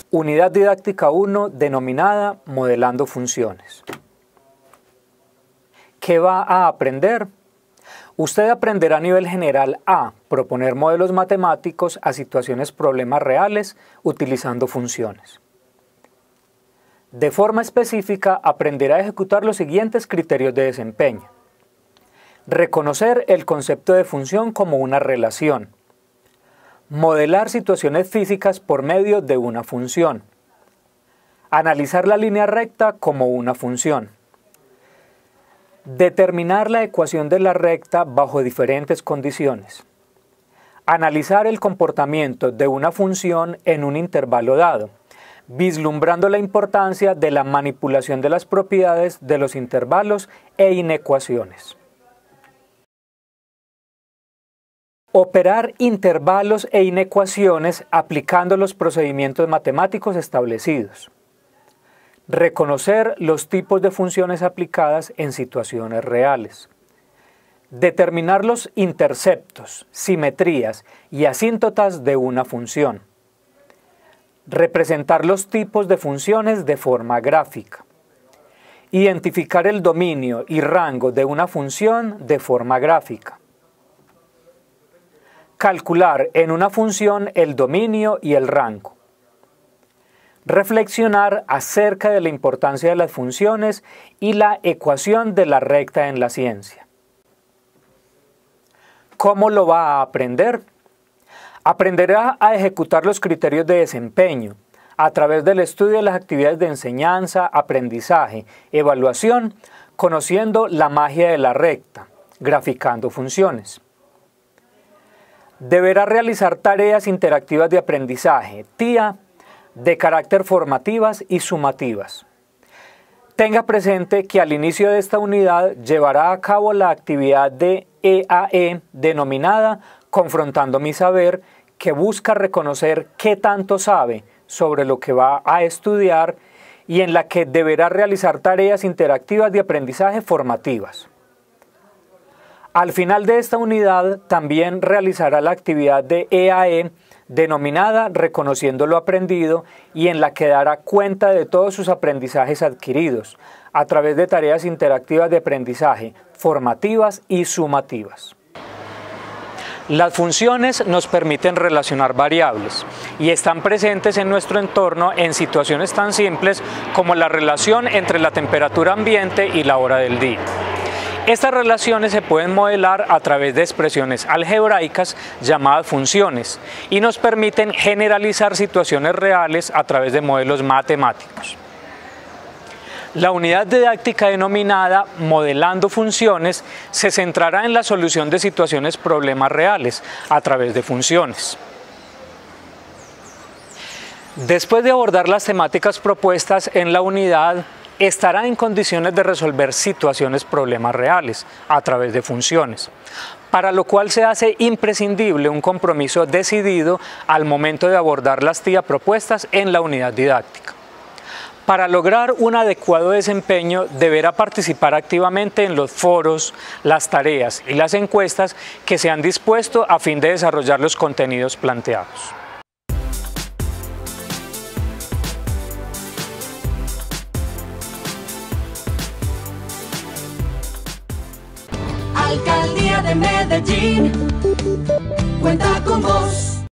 Unidad didáctica 1 denominada Modelando funciones. ¿Qué va a aprender? Usted aprenderá a nivel general a proponer modelos matemáticos a situaciones problemas reales utilizando funciones. De forma específica, aprenderá a ejecutar los siguientes criterios de desempeño. Reconocer el concepto de función como una relación. Modelar situaciones físicas por medio de una función. Analizar la línea recta como una función. Determinar la ecuación de la recta bajo diferentes condiciones. Analizar el comportamiento de una función en un intervalo dado, vislumbrando la importancia de la manipulación de las propiedades de los intervalos e inecuaciones. Operar intervalos e inecuaciones aplicando los procedimientos matemáticos establecidos. Reconocer los tipos de funciones aplicadas en situaciones reales. Determinar los interceptos, simetrías y asíntotas de una función. Representar los tipos de funciones de forma gráfica. Identificar el dominio y rango de una función de forma gráfica. Calcular en una función el dominio y el rango. Reflexionar acerca de la importancia de las funciones y la ecuación de la recta en la ciencia. ¿Cómo lo va a aprender? Aprenderá a ejecutar los criterios de desempeño a través del estudio de las actividades de enseñanza, aprendizaje, evaluación, conociendo la magia de la recta, graficando funciones. Deberá realizar tareas interactivas de aprendizaje, TIA, de carácter formativas y sumativas. Tenga presente que al inicio de esta unidad llevará a cabo la actividad de EAE denominada Confrontando mi saber, que busca reconocer qué tanto sabe sobre lo que va a estudiar y en la que deberá realizar tareas interactivas de aprendizaje formativas. Al final de esta unidad también realizará la actividad de EAE denominada Reconociendo lo aprendido y en la que dará cuenta de todos sus aprendizajes adquiridos a través de tareas interactivas de aprendizaje formativas y sumativas. Las funciones nos permiten relacionar variables y están presentes en nuestro entorno en situaciones tan simples como la relación entre la temperatura ambiente y la hora del día. Estas relaciones se pueden modelar a través de expresiones algebraicas llamadas funciones y nos permiten generalizar situaciones reales a través de modelos matemáticos. La unidad didáctica denominada Modelando funciones se centrará en la solución de situaciones problemas reales a través de funciones. Después de abordar las temáticas propuestas en la unidad, estará en condiciones de resolver situaciones problemas reales a través de funciones, para lo cual se hace imprescindible un compromiso decidido al momento de abordar las TIA propuestas en la unidad didáctica. Para lograr un adecuado desempeño, deberá participar activamente en los foros, las tareas y las encuestas que se han dispuesto a fin de desarrollar los contenidos planteados. Alcaldía de Medellín, cuenta con vos.